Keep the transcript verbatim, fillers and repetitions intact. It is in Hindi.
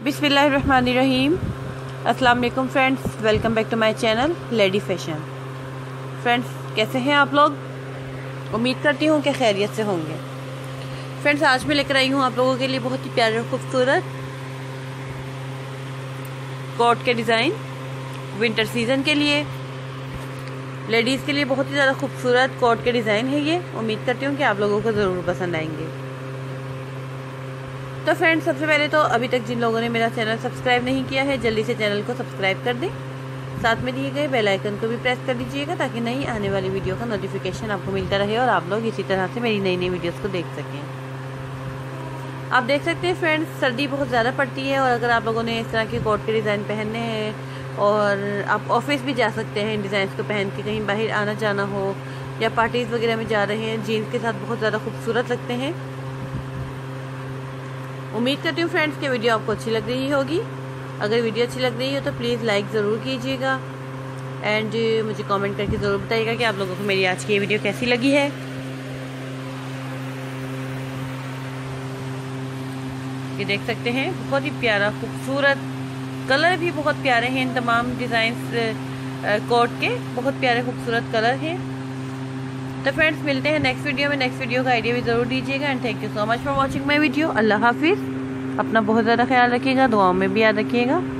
बिस्मिल्लाहिर्रहमानिर्रहीम। अस्सलाम वालेकुम friends, welcome back to my channel lady fashion. Friends, कैसे हैं आप लोग? उम्मीद करती हूँ कि खैरियत से होंगे। फ्रेंड्स, आज मैं लेकर आई हूँ आप लोगों के लिए बहुत ही प्यारे और खूबसूरत कोट के डिज़ाइन विंटर सीज़न के लिए, लेडीज़ के लिए बहुत ही ज़्यादा खूबसूरत कोट के डिज़ाइन है ये। उम्मीद करती हूँ कि आप लोगों को ज़रूर पसंद आएंगे। तो फ्रेंड्स, सबसे पहले तो अभी तक जिन लोगों ने मेरा चैनल सब्सक्राइब नहीं किया है, जल्दी से चैनल को सब्सक्राइब कर दें। साथ में दिए गए बेल आइकन को भी प्रेस कर दीजिएगा ताकि नई आने वाली वीडियो का नोटिफिकेशन आपको मिलता रहे और आप लोग इसी तरह से मेरी नई नई वीडियोस को देख सकें। आप देख सकते हैं फ्रेंड्स, सर्दी बहुत ज़्यादा पड़ती है और अगर आप लोगों ने इस तरह के कोट के डिज़ाइन पहनने हैं और आप ऑफिस भी जा सकते हैं इन डिज़ाइन को पहन के, कहीं बाहर आना जाना हो या पार्टीज़ वगैरह में जा रहे हैं, जीन्स के साथ बहुत ज़्यादा खूबसूरत लगते हैं। उम्मीद करती हूँ फ्रेंड्स कि वीडियो आपको अच्छी लग रही होगी। अगर वीडियो अच्छी लग रही हो तो प्लीज़ लाइक ज़रूर कीजिएगा एंड मुझे कमेंट करके ज़रूर बताइएगा कि आप लोगों को मेरी आज की ये वीडियो कैसी लगी है। ये देख सकते हैं, बहुत ही प्यारा खूबसूरत कलर भी बहुत प्यारे हैं इन तमाम डिज़ाइंस कोट के, बहुत प्यारे खूबसूरत कलर हैं। तो फ्रेंड्स, मिलते हैं नेक्स्ट वीडियो में। नेक्स्ट वीडियो का आइडिया भी ज़रूर दीजिएगा and thank you so much for watching my video. अल्लाह हाफिज़। अपना बहुत ज़्यादा ख्याल रखिएगा, दुआओं में भी याद रखिएगा।